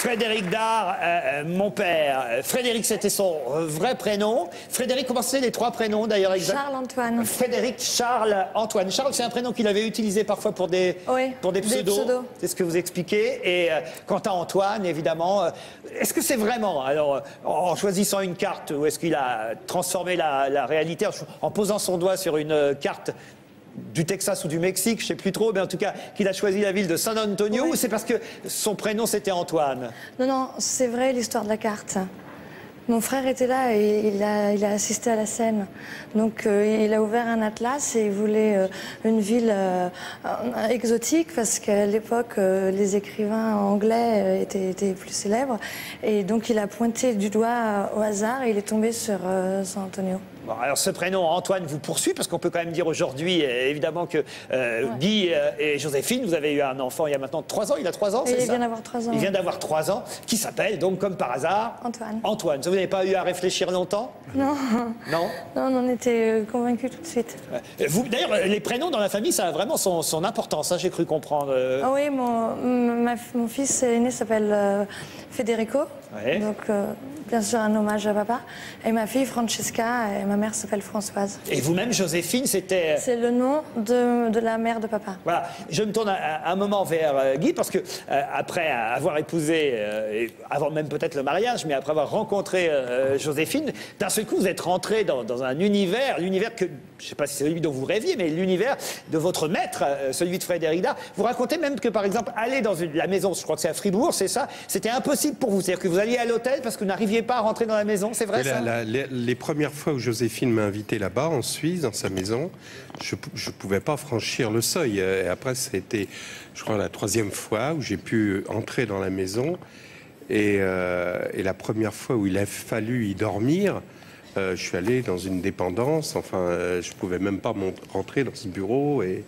Frédéric Dard, mon père. Frédéric, c'était son vrai prénom. Frédéric, comment c'est les trois prénoms d'ailleurs exacts? Charles-Antoine. Frédéric, Charles, Antoine. Charles, c'est un prénom qu'il avait utilisé parfois pour des, oui, pour des pseudos. C'est ce que vous expliquez. Et quant à Antoine, évidemment, est-ce que c'est vraiment, alors, en choisissant une carte, ou est-ce qu'il a transformé la réalité en posant son doigt sur une carte du Texas ou du Mexique, je ne sais plus trop, mais en tout cas, qu'il a choisi la ville de San Antonio, ou c'est parce que son prénom c'était Antoine? Non, non, c'est vrai l'histoire de la carte. Mon frère était là et il a assisté à la scène. Donc il a ouvert un atlas et il voulait une ville exotique parce qu'à l'époque les écrivains anglais étaient plus célèbres. Et donc il a pointé du doigt au hasard et il est tombé sur San Antonio. Bon, alors ce prénom Antoine vous poursuit parce qu'on peut quand même dire aujourd'hui évidemment que Guy et Joséphine, vous avez eu un enfant il y a maintenant 3 ans, il a 3 ans, c'est ça? Il vient d'avoir 3 ans. Il vient d'avoir 3 ans, qui s'appelle donc comme par hasard Antoine. Antoine. Vous n'avez pas eu à réfléchir longtemps? Non. Non? Non, on en était convaincus tout de suite. D'ailleurs, les prénoms dans la famille, ça a vraiment son importance, hein, j'ai cru comprendre. Ah oui, mon fils aîné s'appelle Federico, ouais. Donc bien sûr un hommage à papa. Et ma fille Francesca et ma mère s'appelle Françoise. Et vous-même, Joséphine, c'était... C'est le nom de la mère de papa. Voilà, je me tourne un moment vers Guy, parce que après avoir épousé, avant même peut-être le mariage, mais après avoir rencontré Joséphine, d'un seul coup, vous êtes rentré dans un univers, l'univers que, je ne sais pas si c'est celui dont vous rêviez, mais l'univers de votre maître, celui de Frédéric Dard. Vous racontez même que, par exemple, aller dans la maison, je crois que c'est à Fribourg, c'est ça, c'était impossible pour vous. C'est-à-dire que vous alliez à l'hôtel parce que vous n'arriviez pas à rentrer dans la maison, c'est vrai ça? Les premières fois où Joséphine m'a invité là-bas, en Suisse, dans sa maison, je ne pouvais pas franchir le seuil. Et après, c'était, je crois, la 3e fois où j'ai pu entrer dans la maison. Et la première fois où il a fallu y dormir, je suis allé dans une dépendance. Enfin, je ne pouvais même pas rentrer dans ce bureau. Et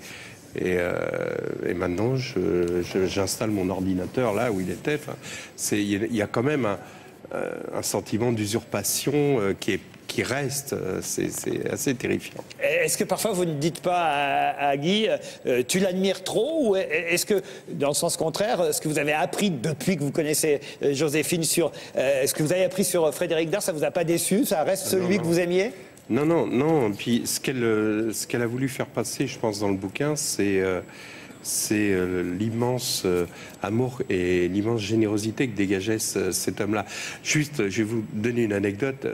maintenant, j'installe mon ordinateur là où il était. Enfin, il y a quand même un sentiment d'usurpation qui reste, c'est assez terrifiant. Est-ce que parfois vous ne dites pas à Guy, tu l'admires trop, ou est-ce que, dans le sens contraire, ce que vous avez appris depuis que vous connaissez Joséphine ce que vous avez appris sur Frédéric Dard, ça vous a pas déçu? Ça reste celui que vous aimiez? Non, non, non. Puis ce qu'elle a voulu faire passer, je pense, dans le bouquin, c'est l'immense amour et l'immense générosité que dégageait cet homme-là. Juste, je vais vous donner une anecdote.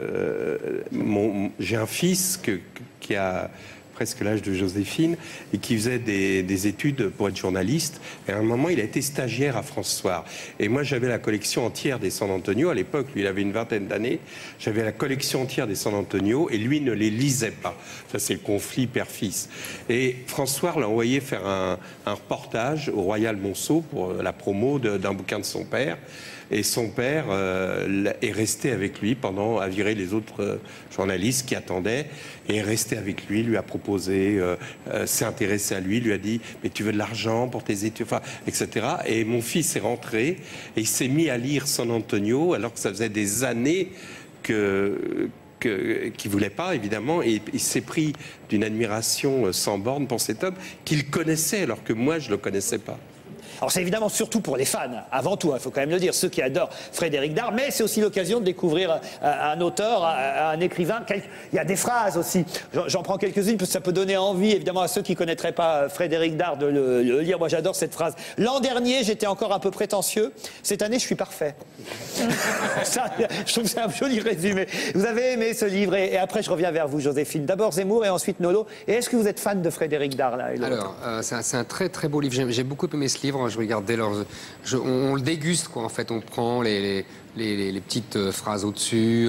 J'ai un fils qui a presque l'âge de Joséphine et qui faisait des études pour être journaliste. Et à un moment, il a été stagiaire à France Soir. Et moi, j'avais la collection entière des San Antonio. À l'époque, lui, il avait une 20aine d'années. J'avais la collection entière des San Antonio et lui ne les lisait pas. Ça, c'est le conflit père-fils. Et France Soir l'a envoyé faire un reportage au Royal Monceau pour la promo d'un bouquin de son père. Et son père est resté avec lui a viré les autres journalistes qui attendaient, et est resté avec lui, lui a proposé, s'est intéressé à lui a dit « mais tu veux de l'argent pour tes études ?» enfin, etc. Et mon fils est rentré et il s'est mis à lire San Antonio alors que ça faisait des années qu'il ne voulait pas, évidemment, et il s'est pris d'une admiration sans borne pour cet homme qu'il connaissait alors que moi je ne le connaissais pas. Alors c'est évidemment surtout pour les fans, avant tout, il faut quand même le dire, ceux qui adorent Frédéric Dard, mais c'est aussi l'occasion de découvrir un auteur, un écrivain. Il y a des phrases aussi, j'en prends quelques-unes parce que ça peut donner envie évidemment à ceux qui ne connaîtraient pas Frédéric Dard de le lire. Moi j'adore cette phrase. L'an dernier j'étais encore un peu prétentieux, cette année je suis parfait. Ça, je trouve que c'est un joli résumé. Vous avez aimé ce livre et après je reviens vers vous Joséphine. D'abord Zemmour et ensuite Nolo. Et est-ce que vous êtes fan de Frédéric Dard là? Alors c'est un très très beau livre, j'ai beaucoup aimé ce livre. Je regarde dès lors, on le déguste quoi. En fait, on prend les petites phrases au-dessus,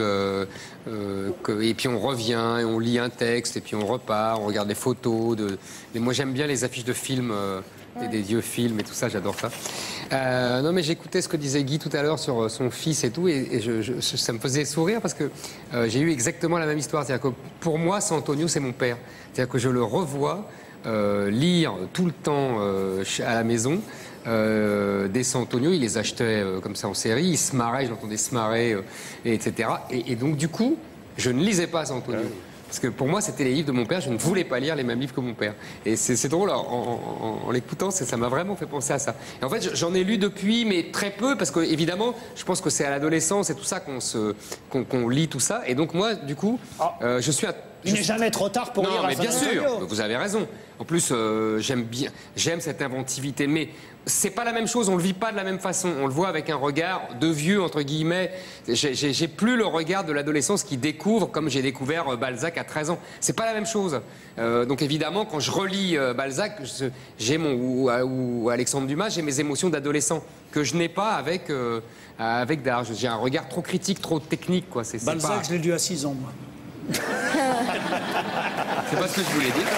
et puis on revient et on lit un texte et puis on repart, on regarde les photos. Moi, j'aime bien les affiches de films, des vieux films et tout ça. J'adore ça. Non, mais j'écoutais ce que disait Guy tout à l'heure sur son fils et tout, et ça me faisait sourire parce que j'ai eu exactement la même histoire. C'est-à-dire que pour moi, San Antonio, c'est mon père. C'est-à-dire que je le revois lire tout le temps à la maison. Des San Antonio, il les achetait comme ça en série, il se marrait, je l'entendais se marrer, etc. Et donc du coup, je ne lisais pas San Antonio. Parce que pour moi, c'était les livres de mon père. Je ne voulais pas lire les mêmes livres que mon père. Et c'est drôle, en l'écoutant, ça m'a vraiment fait penser à ça. Et en fait, j'en ai lu depuis, mais très peu, parce que évidemment, je pense que c'est à l'adolescence et tout ça qu'on lit tout ça. Et donc moi, du coup, je suis un... Il n'est jamais trop tard pour lire Non, mais bien San sûr, Antonio. vous avez raison. En plus, j'aime cette inventivité, mais c'est pas la même chose, on le vit pas de la même façon. On le voit avec un regard de vieux, entre guillemets. J'ai plus le regard de l'adolescence qui découvre, comme j'ai découvert Balzac à 13 ans. C'est pas la même chose. Donc évidemment, quand je relis Balzac, ou Alexandre Dumas, j'ai mes émotions d'adolescent que je n'ai pas avec Dard. J'ai un regard trop critique, trop technique, quoi. Balzac, je l'ai lu à 6 ans, moi. C'est pas ce que je voulais dire.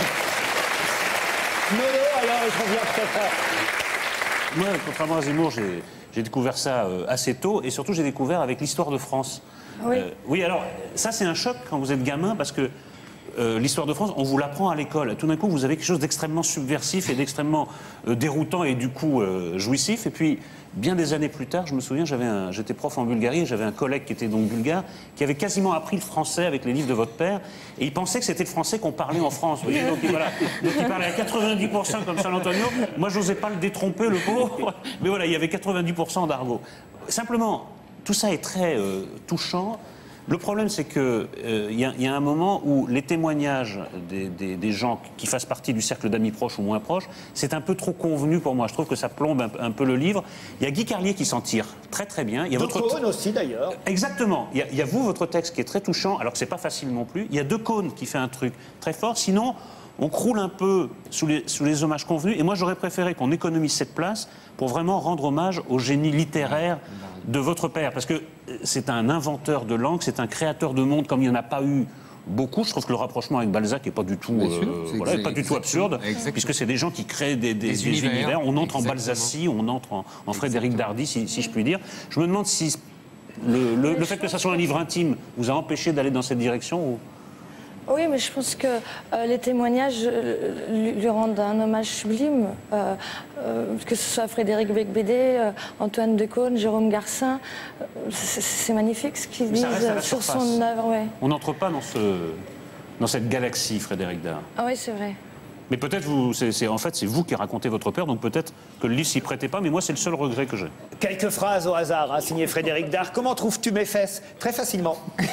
Nono, alors, je reviens peut-être. Moi, contrairement à Zemmour, j'ai découvert ça assez tôt, et surtout j'ai découvert avec l'histoire de France. Oui. Oui, alors ça c'est un choc quand vous êtes gamin, parce que l'histoire de France, on vous l'apprend à l'école. Tout d'un coup, vous avez quelque chose d'extrêmement subversif et d'extrêmement déroutant et du coup jouissif. Et puis, bien des années plus tard, je me souviens, j'étais prof en Bulgarie et j'avais un collègue qui était donc bulgare, qui avait quasiment appris le français avec les livres de votre père, et il pensait que c'était le français qu'on parlait en France. Vous voyez, donc, voilà. Donc il parlait à 90% comme San Antonio. Moi, j'osais pas le détromper, le pauvre. Mais voilà, il y avait 90% d'argot. Simplement, tout ça est très touchant. Le problème, c'est qu'il y a un moment où les témoignages des gens qui fassent partie du cercle d'amis proches ou moins proches, c'est un peu trop convenu pour moi. Je trouve que ça plombe un peu le livre. Il y a Guy Carlier qui s'en tire très très bien. Il y a De Caunes aussi, d'ailleurs. Exactement. Il y a vous, votre texte qui est très touchant, alors que c'est pas facile non plus. Il y a De Caunes qui fait un truc très fort. Sinon, on croule un peu sous les hommages convenus. Et moi, j'aurais préféré qu'on économise cette place pour vraiment rendre hommage au génie littéraire de votre père. Parce que c'est un inventeur de langue, c'est un créateur de monde comme il n'y en a pas eu beaucoup. Je trouve que le rapprochement avec Balzac n'est pas du tout, pas du tout absurde, puisque c'est des gens qui créent des univers. On entre en Balzacie, on entre en Frédéric Dardy, si je puis dire. Je me demande si le fait que ça soit un livre intime vous a empêché d'aller dans cette direction ou... Oui, mais je pense que les témoignages lui rendent un hommage sublime, que ce soit Frédéric Becbédé, Antoine Decaune, Jérôme Garcin. C'est magnifique ce qu'ils disent sur son œuvre. Ouais. On n'entre pas dans cette galaxie, Frédéric Dard. Ah oui, c'est vrai. Mais peut-être en fait, c'est vous qui racontez votre père, donc peut-être que le livre s'y prêtait pas, mais moi, c'est le seul regret que j'ai. Quelques phrases au hasard, hein, signé Frédéric Dard. Comment trouves-tu mes fesses? Très facilement.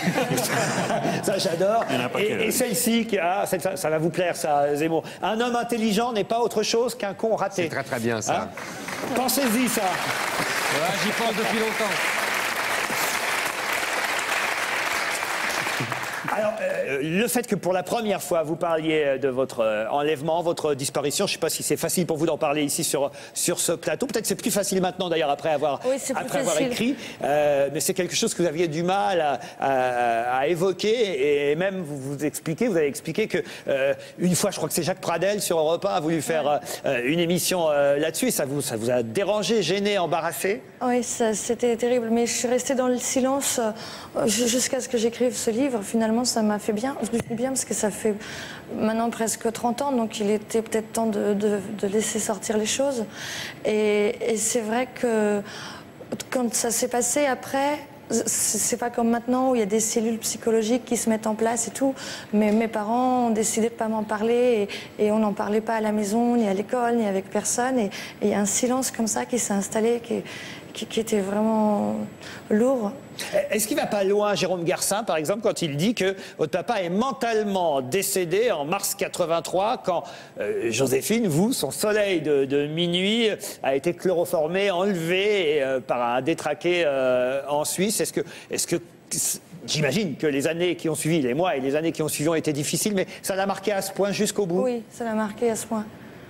Ça, j'adore. Et celle-ci, ça va vous plaire, ça, Zemmour. Un homme intelligent n'est pas autre chose qu'un con raté. C'est très très bien, ça. Hein? Pensez-y, ça. Ouais, j'y pense depuis longtemps. Alors, le fait que pour la première fois, vous parliez de votre enlèvement, votre disparition, je ne sais pas si c'est facile pour vous d'en parler ici sur ce plateau. Peut-être c'est plus facile maintenant, d'ailleurs, après avoir écrit. Mais c'est quelque chose que vous aviez du mal à évoquer. Et même, vous avez expliqué que une fois, je crois que c'est Jacques Pradel sur Europe 1 a voulu faire une émission là-dessus. Et ça vous a dérangé, gêné, embarrassé? Oui, c'était terrible. Mais je suis restée dans le silence jusqu'à ce que j'écrive ce livre. Finalement, ça m'a fait bien. Je me dis bien parce que ça fait maintenant presque 30 ans, donc il était peut-être temps de laisser sortir les choses. Et c'est vrai que quand ça s'est passé après, c'est pas comme maintenant où il y a des cellules psychologiques qui se mettent en place et tout. Mais mes parents ont décidé de pas m'en parler et on n'en parlait pas à la maison, ni à l'école, ni avec personne. Et il y a un silence comme ça qui s'est installé, qui était vraiment lourd. Est-ce qu'il ne va pas loin, Jérôme Garcin, par exemple, quand il dit que votre papa est mentalement décédé en mars 83, quand Joséphine, son soleil de minuit, a été chloroformé, enlevé par un détraqué en Suisse? Est-ce que j'imagine que les années qui ont suivi, les mois et les années qui ont suivi ont été difficiles, mais ça l'a marqué à ce point jusqu'au bout? Oui, ça l'a marqué à ce point.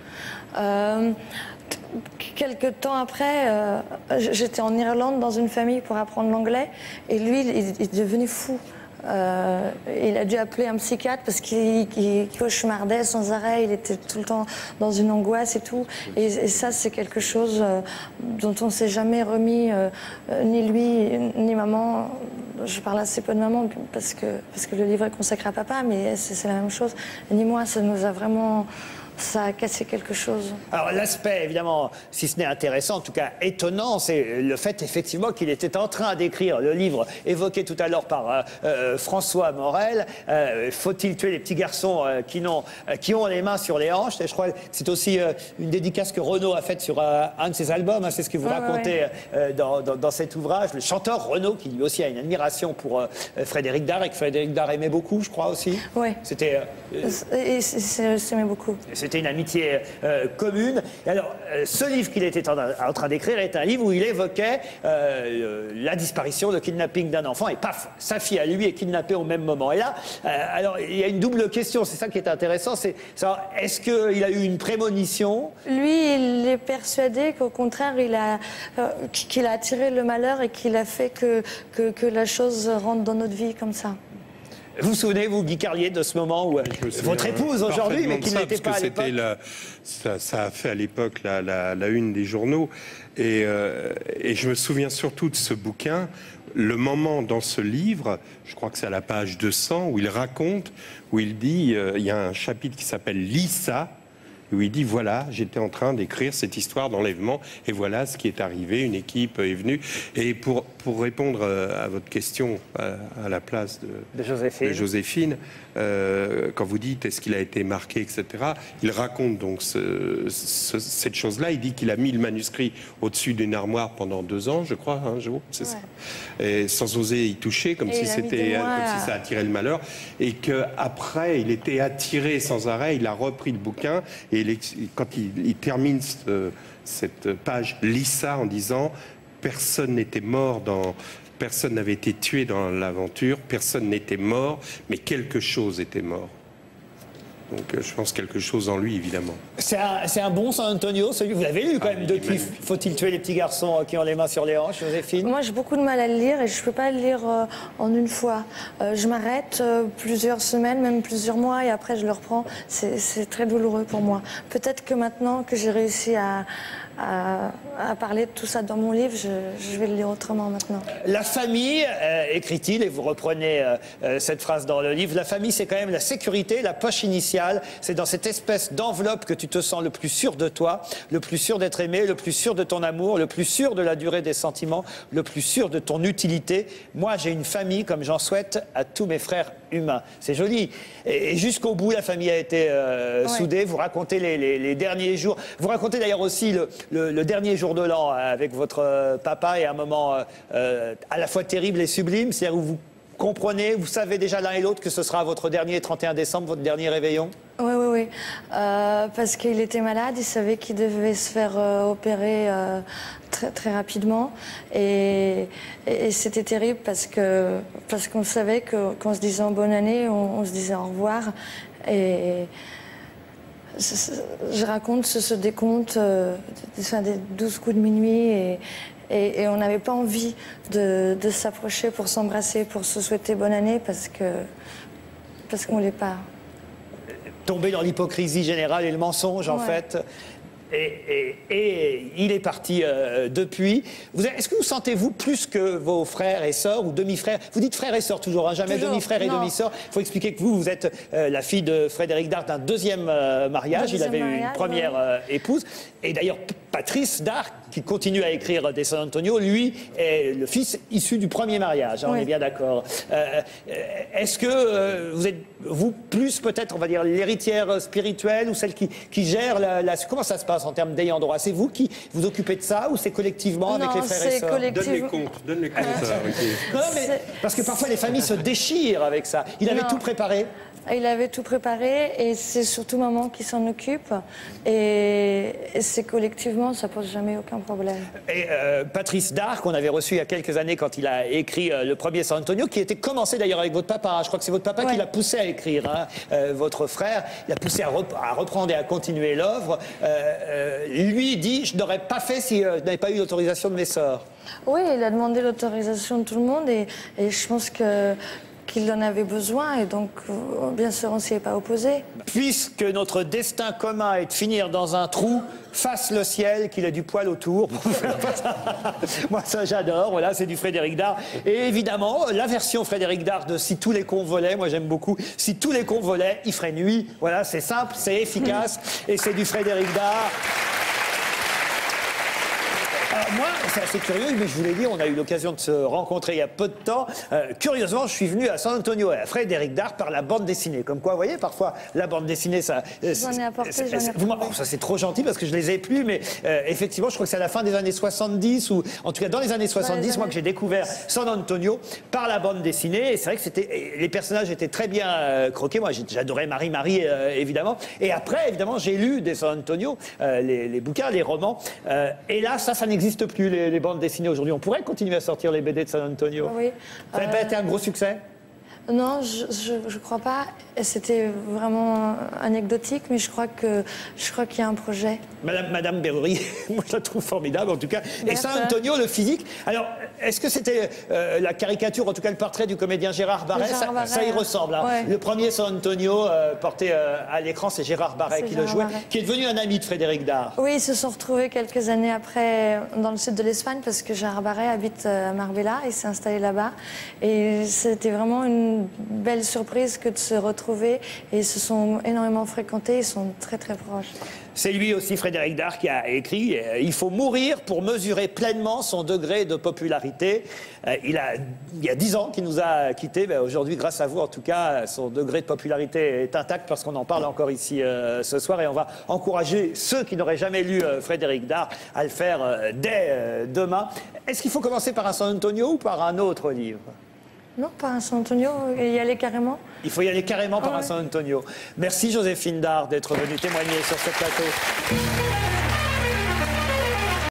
Quelque temps après, j'étais en Irlande dans une famille pour apprendre l'anglais et lui, il est devenu fou. Il a dû appeler un psychiatre parce qu'il cauchemardait sans arrêt, il était tout le temps dans une angoisse et tout. Et ça, c'est quelque chose dont on ne s'est jamais remis, ni lui, ni maman. Je parle assez peu de maman parce que le livre est consacré à papa, mais c'est la même chose. Ni moi, ça nous a vraiment ça a cassé quelque chose. Alors l'aspect, évidemment, si ce n'est intéressant, en tout cas étonnant, c'est le fait effectivement qu'il était en train d'écrire le livre évoqué tout à l'heure par François Morel, Faut-il tuer les petits garçons qui ont les mains sur les hanches. Et je crois que c'est aussi une dédicace que Renaud a faite sur un de ses albums, hein, c'est ce que vous racontez dans cet ouvrage. Le chanteur Renaud, qui lui aussi a une admiration pour Frédéric Dard, et que Frédéric Dard aimait beaucoup, je crois aussi. Oui. C'était... J'aimais beaucoup. C'était une amitié commune. Et alors, ce livre qu'il était en train d'écrire est un livre où il évoquait la disparition, le kidnapping d'un enfant, et paf, sa fille à lui est kidnappée au même moment. Et là, alors, il y a une double question, c'est ça qui est intéressant, c'est savoir, est-ce qu'il a eu une prémonition? Lui, il est persuadé qu'au contraire, qu'il a attiré le malheur et qu'il a fait que la chose rentre dans notre vie comme ça. Vous vous souvenez, vous, Guy Carlier, de ce moment où votre épouse aujourd'hui, mais qui n'était pas à l'époque? Ça a fait à l'époque la une des journaux. Et je me souviens surtout de ce bouquin, le moment dans ce livre, je crois que c'est à la page 200, où il raconte, où il dit, il y a un chapitre qui s'appelle « Lisa », où il dit, voilà, j'étais en train d'écrire cette histoire d'enlèvement, et voilà ce qui est arrivé, une équipe est venue. Et pour répondre à votre question à la place de Joséphine, quand vous dites est-ce qu'il a été marqué, etc., il raconte donc cette chose-là. Il dit qu'il a mis le manuscrit au-dessus d'une armoire pendant 2 ans, je crois, un jour, c'est ça, et sans oser y toucher, comme si ça attirait le malheur, et qu'après, il était attiré sans arrêt, il a repris le bouquin, et quand il termine cette page Lisa en disant personne n'était mort personne n'avait été tué dans l'aventure, personne n'était mort, mais quelque chose était mort. Donc je pense quelque chose en lui, évidemment. C'est un bon San Antonio, celui vous l'avez lu quand même depuis Faut-il tuer les petits garçons qui ont les mains sur les hanches, Joséphine? Moi, j'ai beaucoup de mal à le lire et je ne peux pas le lire en une fois. Je m'arrête plusieurs semaines, même plusieurs mois, et après je le reprends. C'est très douloureux pour moi. Peut-être que maintenant que j'ai réussi à parler de tout ça dans mon livre, je vais le lire autrement maintenant. La famille, écrit-il, et vous reprenez cette phrase dans le livre, la famille c'est quand même la sécurité, la poche initiale. C'est dans cette espèce d'enveloppe que tu te sens le plus sûr de toi, le plus sûr d'être aimé, le plus sûr de ton amour, le plus sûr de la durée des sentiments, le plus sûr de ton utilité. Moi, j'ai une famille comme j'en souhaite à tous mes frères humains. C'est joli. Et jusqu'au bout, la famille a été soudée. Vous racontez les derniers jours. Vous racontez d'ailleurs aussi le dernier jour de l'an avec votre papa, et un moment à la fois terrible et sublime, c'est-à-dire où vous comprenez, vous savez déjà l'un et l'autre que ce sera votre dernier 31 décembre, votre dernier réveillon? Oui. Parce qu'il était malade, il savait qu'il devait se faire opérer très, très rapidement. Et c'était terrible parce qu'on savait qu'en se disant bonne année, on se disait au revoir. Et je raconte ce décompte des 12 coups de minuit, et on n'avait pas envie de s'approcher pour s'embrasser, pour se souhaiter bonne année, parce qu'on ne l'est pas. Tomber dans l'hypocrisie générale et le mensonge, en fait. Et il est parti depuis. Est-ce que vous sentez-vous plus que vos frères et sœurs ou demi-frères? Vous dites frères et sœurs toujours, hein, jamais demi-frères et demi-sœurs. Il faut expliquer que vous êtes la fille de Frédéric Dard d'un deuxième mariage. Il avait eu une première épouse. Et d'ailleurs, Patrice Dard, qui continue à écrire des San Antonio, lui est le fils issu du premier mariage, hein, on est bien d'accord. Est-ce que vous êtes, vous, plus peut-être, on va dire, l'héritière spirituelle ou celle qui gère comment ça se passe en termes d'ayant droit? C'est vous qui vous occupez de ça ou c'est collectivement avec les frères et sœurs? Donne les comptes. Non, mais, parce que parfois les familles se déchirent avec ça. Il avait tout préparé? Il avait tout préparé, et c'est surtout maman qui s'en occupe. Et c'est collectivement, ça pose jamais aucun problème. Et Patrice Dard, qu'on avait reçu il y a quelques années quand il a écrit le premier San Antonio, qui était commencé d'ailleurs avec votre papa. Je crois que c'est votre papa qui l'a poussé à écrire, hein, votre frère. Il a poussé à reprendre et à continuer l'œuvre. Lui dit, je n'aurais pas fait si je n'avais pas eu l'autorisation de mes sœurs. Oui, il a demandé l'autorisation de tout le monde, et je pense qu'il en avait besoin et donc, bien sûr, on ne s'y est pas opposé. Puisque notre destin commun est de finir dans un trou, fasse le ciel qu'il ait du poil autour. Moi, ça, j'adore. Voilà, c'est du Frédéric Dard. Et évidemment, la version Frédéric Dard de Si tous les cons volaient, moi, j'aime beaucoup. Si tous les cons volaient, il ferait nuit. Voilà, c'est simple, c'est efficace. Et c'est du Frédéric Dard. Alors moi, c'est assez curieux, mais je vous l'ai dit, on a eu l'occasion de se rencontrer il y a peu de temps. Curieusement, je suis venu à San Antonio à Frédéric Dard par la bande dessinée. Comme quoi, vous voyez, parfois, la bande dessinée, ça... J'en ai apporté, ça, c'est trop gentil parce que je les ai plus, mais effectivement, je crois que c'est à la fin des années 70, ou en tout cas dans les années 70, moi, que j'ai découvert San Antonio par la bande dessinée. Et c'est vrai que les personnages étaient très bien croqués. Moi, j'adorais Marie-Marie, évidemment. Et après, évidemment, j'ai lu des San Antonio, les bouquins, les romans. Et là, ça n'existe plus, les bandes dessinées aujourd'hui. On pourrait continuer à sortir les BD de San Antonio. Oui. Ça n'a pas été un gros succès? Non, je crois pas. C'était vraiment anecdotique, mais je crois qu'il y a un projet. Madame Berrury, moi je la trouve formidable en tout cas. Et San Antonio, le physique. Alors, est-ce que c'était la caricature, en tout cas le portrait du comédien Gérard Barret? Ça y ressemble. Hein. Ouais. Le premier San Antonio porté à l'écran, c'est Gérard Barret qui le jouait, qui est devenu un ami de Frédéric Dard. Oui, ils se sont retrouvés quelques années après dans le sud de l'Espagne parce que Gérard Barret habite à Marbella, il s'est installé là-bas. Et c'était vraiment une belle surprise que de se retrouver, et ils se sont énormément fréquentés, ils sont très très proches. C'est lui aussi, Frédéric Dard, qui a écrit « Il faut mourir pour mesurer pleinement son degré de popularité ». Il y a 10 ans qu'il nous a quittés. Aujourd'hui, grâce à vous, en tout cas, son degré de popularité est intact parce qu'on en parle encore ici ce soir. Et on va encourager ceux qui n'auraient jamais lu Frédéric Dard à le faire dès demain. Est-ce qu'il faut commencer par un San Antonio ou par un autre livre ? Non, par un San Antonio, y aller carrément. Il faut y aller carrément par un San Antonio. Merci Joséphine Dard d'être venue témoigner sur ce plateau.